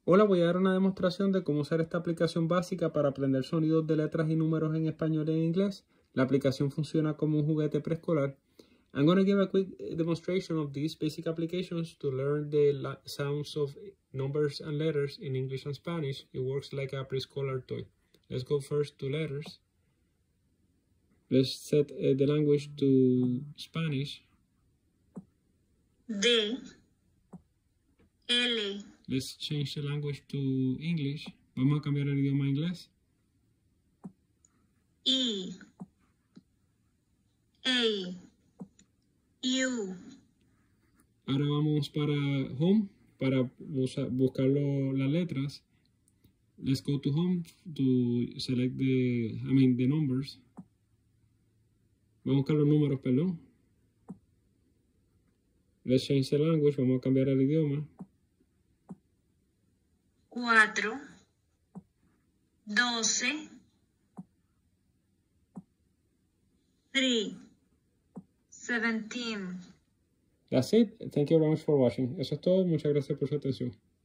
Hola, voy a dar una demostración de cómo usar esta aplicación básica para aprender sonidos de letras y números en español y en inglés. La aplicación funciona como un juguete preescolar. I'm going to give a quick demonstration of these basic applications to learn the sounds of numbers and letters in English and Spanish. It works like a preschooler toy. Let's go first to letters. Let's set the language to Spanish. D, L, Let's change the language to English. Vamos a cambiar el idioma a inglés. I, A, U, Ahora vamos para Home para buscar las letras. Let's go to Home to select the numbers. Vamos a buscar los números, perdón. Let's change the language. Vamos a cambiar el idioma. 4, 12, 3, 17. That's it. Thank you very much for watching. Eso es todo. Muchas gracias por su atención.